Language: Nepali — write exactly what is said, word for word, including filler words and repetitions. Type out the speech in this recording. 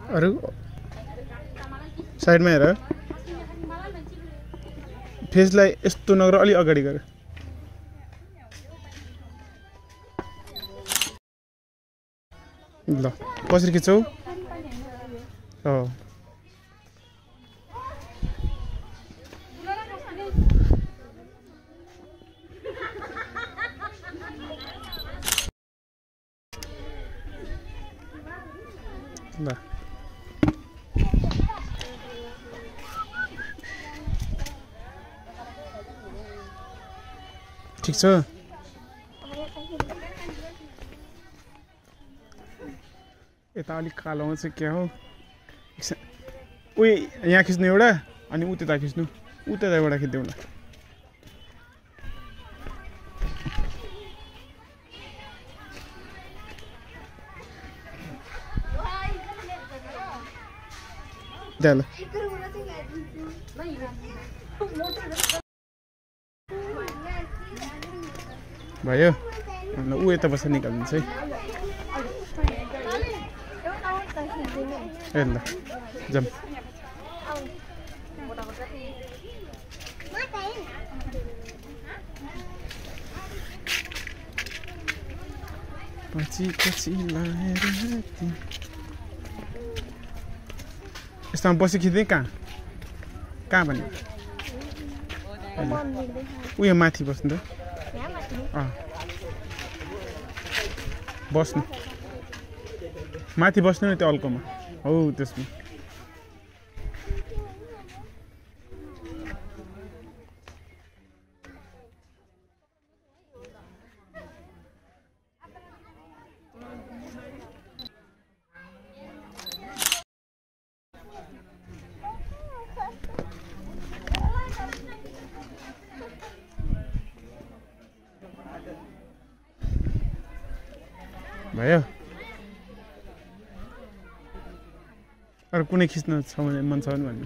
अरु साइडमा हेर फेसलाई यस्तो नगर अलि अगाडि गर ल कसरी खिच्छौ अ ल ठीक छ यता अलिक कालो आउँछ क्या हो उही यहाँ खिच्नु एउटा अनि उ त्यता खिच्नु उ त्यताबाट खिच्देऊ न ल भयो ऊ यता बसेर निकालिदिन्छ है ए ल जाम पछि पछि लाएर यस्तोमा बसी खिच्दै कहाँ कहाँ भने उयो माथि बस्नु त अँ बस्नु माथि बस्नु नि त्यो अल्कोमा हौ त्यसमा भयो अरू कुनै खिच्न छ भने मन छ भने भन्नु